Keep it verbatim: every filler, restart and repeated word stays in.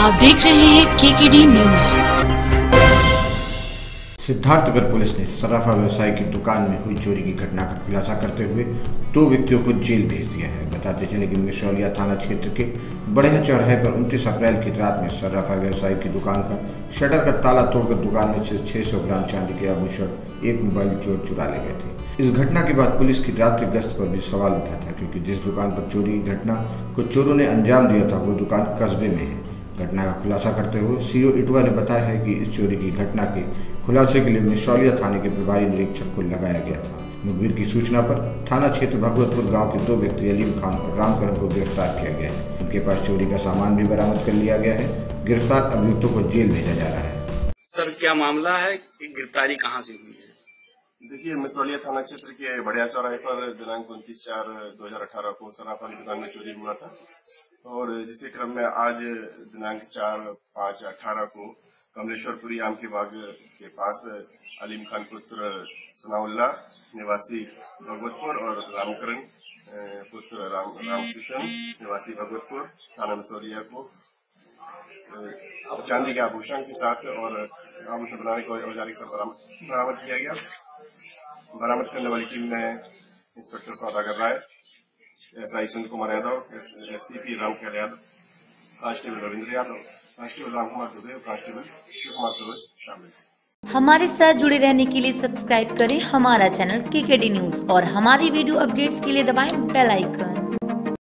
आप देख रहे हैं केकेडी न्यूज। सिद्धार्थनगर पुलिस ने सराफा व्यवसाय की दुकान में हुई चोरी की घटना का खुलासा करते हुए दो व्यक्तियों को जेल भेज दिया है। बताते चले कि मिश्रौलिया थाना क्षेत्र के बढ़िया चौराहे पर उनतीस अप्रैल की रात में सराफा व्यवसाय की दुकान का शटर का ताला तोड़कर दुकान में से छह सौ ग्राम चांदी के आभूषण, एक मोबाइल चोर चुरा ले गए थे। इस घटना के बाद पुलिस की रात्रि गश्त पर भी सवाल उठा था, क्योंकि जिस दुकान पर चोरी की घटना को चोरों ने अंजाम दिया था वो दुकान कस्बे में है। घटना का खुलासा करते हुए सीओ इटवा ने बताया है कि इस चोरी की घटना के खुलासे के लिए मिश्रौलिया थाने के प्रभारी निरीक्षक को लगाया गया था। मुखबिर की सूचना पर थाना क्षेत्र भगवतपुर गांव के दो व्यक्ति अलीम खान और रामकरण को गिरफ्तार किया गया है। उनके पास चोरी का सामान भी बरामद कर लिया गया है। गिरफ्तार अभियुक्तों को जेल भेजा जा रहा है। सर, क्या मामला है? गिरफ्तारी कहाँ से हुई है? देखिए, मिश्रौलिया थाना क्षेत्र के बढ़िया चौराहे पर दिनांक उनतीस चार दो हजार अठारह को सराफा की दुकान में चोरी हुआ था और जिसके क्रम में आज दिनांक चार पाँच अठारह को कमलेश्वरपुरी आम के बाग के पास अलीम खान पुत्र सनाउल्ला निवासी भगवतपुर और रामकरण पुत्र राम रामकृष्ण निवासी भगवतपुर थाना मिश्रौलिया को चांदी के आभूषण के साथ और आभूषण बनाने के औजार के साथ बरामद किया गया। बरामद करने वाली टीम में inspector Saudagar Rai, SI Sunil Kumar Yadav, SCP Ramkhel Yadav, constable Ravindra Yadav, constable Ram Kumar Dubey और कांस्टेबल शिव कुमार सरोज शामिल। हमारे साथ जुड़े रहने के लिए सब्सक्राइब करें हमारा चैनल केकेडी न्यूज और हमारी वीडियो अपडेट्स के लिए दबाएं बेल आइकन।